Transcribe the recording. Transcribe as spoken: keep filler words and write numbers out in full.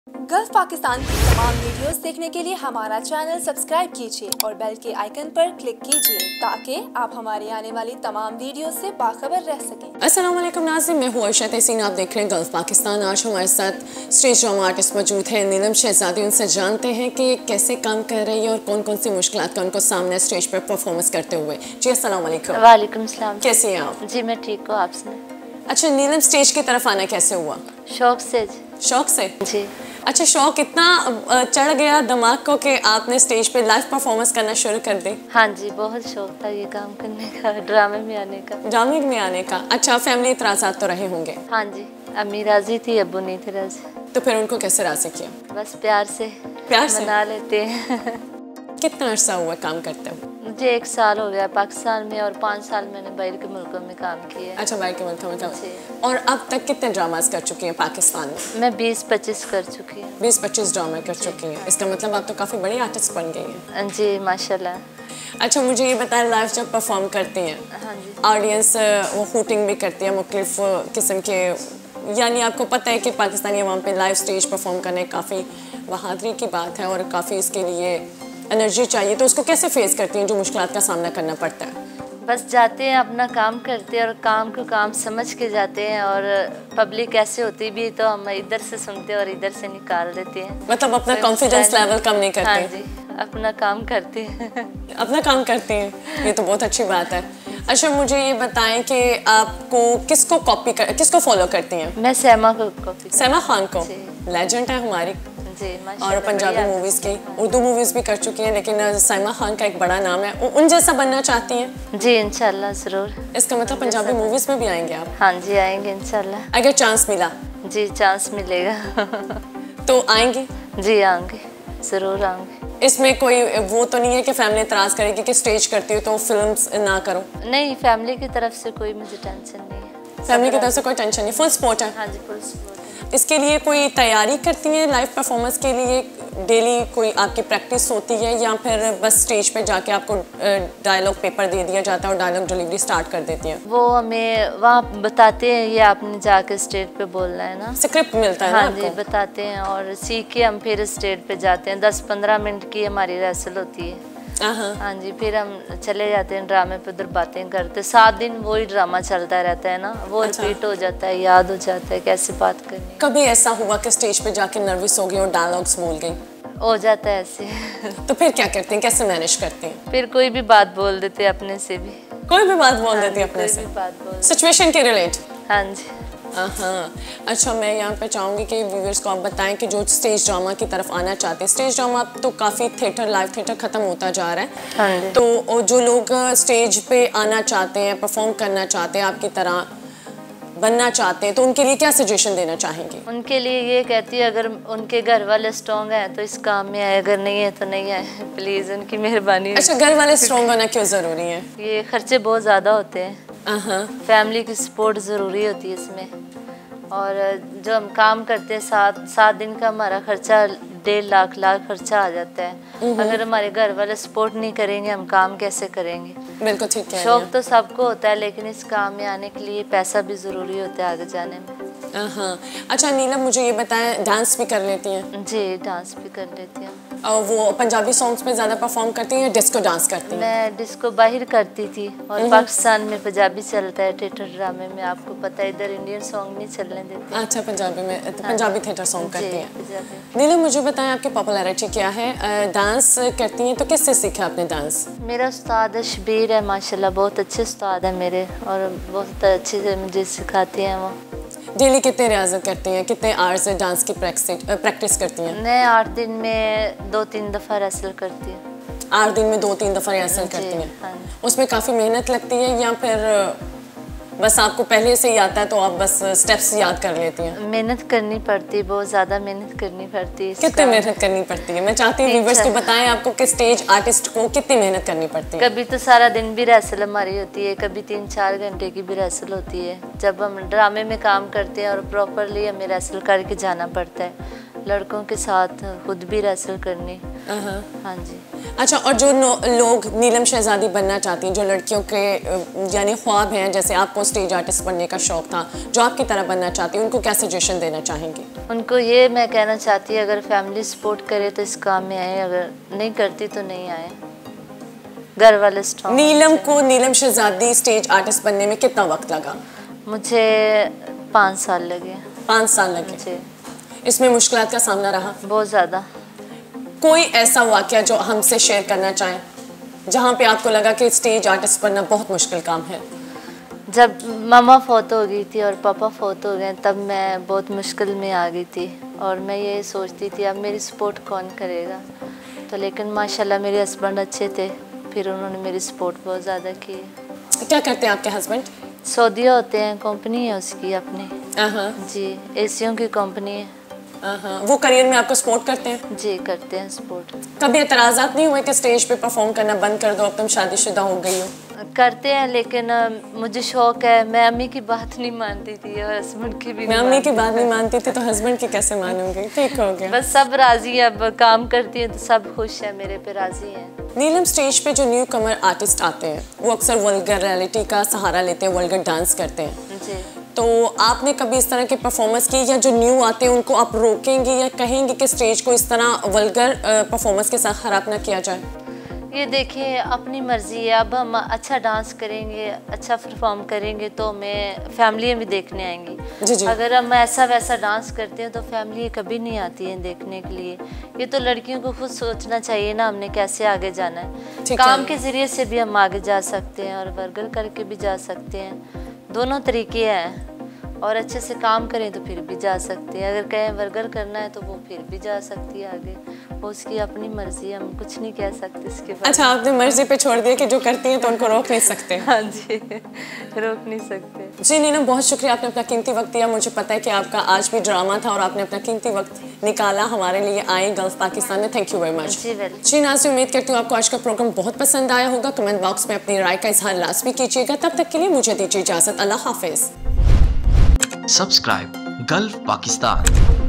Gulf Pakistan की तमाम videos देखने के लिए हमारा चैनल सब्सक्राइब कीजिए और बेल के आइकन पर क्लिक कीजिए ताकि आप हमारी आने वाली तमाम वीडियोस से बाखबर रह सकें। अस्सलाम वालेकुम नाज़रीन, मैं हूँ अर्शद हसीन, आप देख रहे हैं गल्फ पाकिस्तान। आज हमारे साथ स्टेज ड्रामा आर्टिस्ट मौजूद है नीलम शहजादी। उनसे जानते हैं कि कैसे काम कर रही है और कौन कौन सी मुश्किलात का उनको सामने स्टेज पर परफॉर्मेंस करते हुए। जी अस्सलाम वालेकुम। वालेकुम सलाम। कैसी हैं आप? जी मैं ठीक हूँ, आप सुनाएं। अच्छा नीलम, स्टेज की तरफ आना कैसे हुआ? शौक से। शौक से? जी। अच्छा, शौक इतना चढ़ गया दिमाग को कि आपने स्टेज पे लाइव परफॉर्मेंस करना शुरू कर दी? हाँ जी, बहुत शौक था ये काम करने का, ड्रामे में आने का। ड्रामे में आने का। अच्छा, फैमिली इतराज़ात तो रहे होंगे? हाँ जी, अम्मी राजी थी, अब्बू नहीं थे राजी। तो फिर उनको कैसे राजी किया? बस प्यार से प्यार से मना लेते हैं। कितना अर्सा हुआ काम करते हुए? मुझे एक साल हो गया पाकिस्तान में और पाँच साल मैंने बाहर के मुल्कों में काम किया। अच्छा, बाहर के मुल्कों में काम। और अब तक कितने ड्रामास कर चुकी हैं पाकिस्तान में? मैं बीस पच्चीस कर चुकी हूँ। बीस पच्चीस ड्रामा कर चुकी हैं। इसका मतलब आप तो काफ़ी बड़ी आर्टिस्ट बन गई हैं। जी माशाल्लाह। अच्छा, मुझे ये बताएं, लाइव जब परफॉर्म करती हैं, हाँ जी, ऑडियंस वो हूटिंग भी करती है मुख्तलिफ किस्म के, यानी आपको पता है कि पाकिस्तानी अवाम पे लाइव स्टेज परफॉर्म करने काफ़ी बहादुरी की बात है और काफ़ी इसके लिए एनर्जी चाहिए, तो उसको कैसे फेस करती हैं जो मुश्किलात का सामना करना पड़ता है? बस जाते हैं, अपना काम करते हैं और काम को काम समझ के जाते हैं। और पब्लिक ऐसे होती भी तो हम इधर से सुनते हैं और इधर से निकाल देते हैं। मतलब अपना कॉन्फिडेंस लेवल कम नहीं करते? हाँ जी, अपना काम करते हैं। अपना काम करते हैं, ये तो बहुत अच्छी बात है। अच्छा, मुझे ये बताएं कि आपको किसको कॉपी कर, किसको फॉलो करती हैं? मैं सैमा को कॉपी। सैमा खान को? लेजेंड है हमारी। और पंजाबी मूवीज की, उर्दू मूवीज भी कर चुकी हैं, लेकिन सैमा खान का एक बड़ा नाम है। उन जैसा बनना चाहती हैं? जी इंशाल्लाह जरूर। इसका मतलब पंजाबी मूवीज में भी आएंगे आप? हाँ जी आएंगे इंशाल्लाह, अगर चांस मिला। जी चांस मिलेगा। तो आएंगे? जी आएंगे, जरूर आएंगे। इसमें कोई वो तो नहीं है कि फैमिली इतराज करेगी कि स्टेज करती हो तो फिल्म्स ना करो? नहीं, फैमिली की तरफ से कोई मुझे टेंशन नहीं है। फैमिली की तरफ से कोई टेंशन नहीं, फुल सपोर्ट है? हाँ जी, फुल सपोर्ट है। इसके लिए कोई तैयारी करती हैं लाइव परफॉर्मेंस के लिए? डेली कोई आपकी प्रैक्टिस होती है या फिर बस स्टेज पे जाके आपको डायलॉग पेपर दे दिया जाता है और डायलॉग डिलीवरी स्टार्ट कर देती हैं? वो हमें वहाँ बताते हैं, ये आपने जाके स्टेज पे बोलना है ना, स्क्रिप्ट मिलता है? हाँ जी बताते हैं और सीख के हम फिर स्टेज पे जाते हैं। दस पंद्रह मिनट की हमारी रिहर्सल होती है। हाँ जी, फिर हम चले जाते हैं ड्रामे पे, उधर बातें करते। सात दिन वही ड्रामा चलता रहता है ना, वो अच्छा। रिपीट हो जाता है, याद हो जाता है कैसे बात करनी। कभी ऐसा हुआ कि स्टेज पे जाके नर्वस हो गई और डायलॉग्स भूल गई? हो जाता है ऐसे। तो फिर क्या करती हैं, कैसे मैनेज करती हैं? फिर कोई भी बात बोल देते हैं अपने से भी। कोई भी बात बोल हाँ देती है अपने से? कोई भी बात बोल, सिचुएशन के रिलेट? हाँ जी। हाँ। अच्छा, मैं यहाँ पे चाहूँगी कि व्यूअर्स को आप बताएं कि जो स्टेज ड्रामा की तरफ आना चाहते हैं, स्टेज ड्रामा तो काफ़ी थिएटर, लाइव थिएटर ख़त्म होता जा रहा है। हाँ तो जो लोग स्टेज पे आना चाहते हैं, परफॉर्म करना चाहते हैं, आपकी तरह बनना चाहते हैं, तो उनके लिए क्या सजेशन देना चाहेंगे? उनके लिए ये कहती है, अगर उनके घर वाले स्ट्रॉन्ग हैं तो इस काम में आए, अगर नहीं है तो नहीं आए। प्लीज़, उनकी मेहरबानी। अच्छा, घर वाले स्ट्रॉन्ग होना क्यों ज़रूरी है? ये खर्चे बहुत ज़्यादा होते हैं, फैमिली की सपोर्ट ज़रूरी होती है इसमें। और जो हम काम करते हैं, सात सात दिन का हमारा खर्चा डेढ़ लाख लाख खर्चा आ जाता है। अगर हमारे घर वाले सपोर्ट नहीं करेंगे, हम काम कैसे करेंगे? बिल्कुल ठीक है। शौक तो सबको होता है, लेकिन इस काम में आने के लिए पैसा भी ज़रूरी होता है आगे जाने में। हाँ। अच्छा नीलम, मुझे ये बताएं, डांस भी कर लेती हैं? जी डांस भी कर लेती हूँ। और वो पंजाबी सॉन्ग्स में ज़्यादा परफॉर्म करती हैं या डिस्को डांस करती हैं? मैं डिस्को बाहर करती थी और पाकिस्तान में पंजाबी चलता है थिएटर ड्रामे में, आपको पता है इधर इंडियन सॉन्ग नहीं चलने देते। अच्छा, पंजाबी में, हाँ। पंजाबी थिएटर सॉन्ग करती हैं? नीलम, मुझे बताएं आपकी पॉपुलैरिटी क्या है? डांस करती हैं तो किससे सीखा आपने डांस? मेरा उस्ताद शबीर है माशाल्लाह, बहुत अच्छे उस्ताद है मेरे और बहुत अच्छे से मुझे सिखाती हैं वो। डेली कितने रियाजत करती हैं, कितने आवर्स डांस की प्रैक्टिस करती हैं? मैं आठ दिन में दो तीन दफ़ा रिहर्सल करती हूँ। आठ दिन में दो तीन दफ़ा रिहर्सल करती हैं? हाँ। उसमें काफ़ी मेहनत लगती है या फिर बस आपको पहले से ही आता है तो आप बस स्टेप्स याद कर लेती हैं? मेहनत करनी पड़ती है, बहुत ज़्यादा मेहनत करनी पड़ती है। कितनी मेहनत करनी पड़ती है? मैं चाहती हूँ व्यूअर्स को बताएं आपको कि स्टेज आर्टिस्ट को कितनी मेहनत करनी पड़ती है? कभी तो सारा दिन भी रिहर्सल हमारी होती है, कभी तीन चार घंटे की भी रिहर्सल होती है। जब हम ड्रामे में काम करते हैं और प्रॉपरली हमें रिहर्सल करके जाना पड़ता है, लड़कों के साथ खुद भी रेसल करनी। हाँ जी। अच्छा, और जो लोग नीलम शहजादी बनना चाहती हैं, जो लड़कियों के यानी ख्वाब हैं, जैसे आपको स्टेज आर्टिस्ट बनने का शौक था, जो आपकी तरह बनना चाहती हैं, उनको क्या सजेशन देना चाहेंगी? उनको ये मैं कहना चाहती हूँ, अगर फैमिली सपोर्ट करे तो इस काम में आए, अगर नहीं करती तो नहीं आए। घर वाले स्ट्रॉन्ग। नीलम को नीलम शहजादी स्टेज आर्टिस्ट बनने में कितना वक्त लगा? मुझे पाँच साल लगे। पाँच साल लगे मुझे। इसमें मुश्किलात का सामना रहा? बहुत ज़्यादा। कोई ऐसा वाक़या जो हमसे शेयर करना चाहें, जहाँ पे आपको लगा कि स्टेज आर्टिस्ट बनना बहुत मुश्किल काम है? जब मामा फौत हो गई थी और पापा फौत हो गए, तब मैं बहुत मुश्किल में आ गई थी और मैं ये सोचती थी अब मेरी सपोर्ट कौन करेगा। तो लेकिन माशाल्लाह मेरे हस्बैंड अच्छे थे, फिर उन्होंने मेरी सपोर्ट बहुत ज़्यादा की। क्या करते हैं आपके हस्बैंड? सऊदीया होते हैं, कंपनी है उसकी अपनी। जी, एसियों की कंपनी है। वो करियर में आपको सपोर्ट करते हैं? जी करते हैं सपोर्ट। कभी एतराज़ात नहीं हुए कि स्टेज पे परफॉर्म करना बंद कर दो, अब तुम शादीशुदा हो गई हो? करते हैं, लेकिन मुझे शौक है। मैं अम्मी की बात नहीं मानती थी और हस्बैंड की भी। मैं अम्मी की बात नहीं मानती थी तो हस्बैंड की कैसे मानूंगी? ठीक हो गया। बस सब राजी है, अब काम करती है तो सब खुश है, मेरे पे राजी हैं। नीलम, स्टेज पे जो न्यू कमर आर्टिस्ट आते हैं वो अक्सर वल्गर रियलिटी का सहारा लेते हैं, वल्गर डांस करते हैं। जी। तो आपने कभी इस तरह की परफॉर्मेंस की, या जो न्यू आते हैं उनको आप रोकेंगे या कहेंगे कि स्टेज को इस तरह वल्गर परफॉर्मेंस के साथ खराब ना किया जाए? ये देखिए, अपनी मर्जी है। अब हम अच्छा डांस करेंगे, अच्छा परफॉर्म करेंगे तो हमें फैमिली भी देखने आएंगी। जी जी। अगर हम ऐसा वैसा डांस करते हैं तो फैमिली कभी नहीं आती है देखने के लिए। ये तो लड़कियों को खुद सोचना चाहिए ना, हमने कैसे आगे जाना है। काम के ज़रिए से भी हम आगे जा सकते हैं और वर्गर करके भी जा सकते हैं। दोनों तरीके हैं, और अच्छे से काम करें तो फिर भी जा सकते हैं। अगर कहें वर्गर करना है तो वो फिर भी जा सकती है आगे। वो उसकी अपनी मर्जी, हम कुछ नहीं कह सकते इसके बारे में। अच्छा, आपने मर्जी पे छोड़ दिया कि जो करती हैं तो उनको रोक नहीं सकते? हाँ जी, रोक नहीं सकते। जी नीलम, बहुत शुक्रिया, आपने अपना कीमती वक्त दिया। मुझे पता है कि आपका आज भी ड्रामा था और आपने अपना कीमती वक्त निकाला हमारे लिए आए गल्फ पाकिस्तान में। Thank you very much. जी वेलकम। जी नाज़रीन, उम्मीद करती हूँ आपको आज का प्रोग्राम बहुत पसंद आया होगा। कमेंट बॉक्स में अपनी राय का इजहार लाजमी कीजिएगा। तब तक के लिए मुझे दीजिए इजाज़त। अल्लाह हाफिज़। Subscribe Gulf Pakistan.